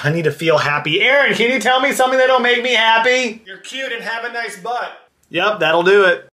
I need to feel happy. Aaron, can you tell me something that'll make me happy? You're cute and have a nice butt. Yep, that'll do it.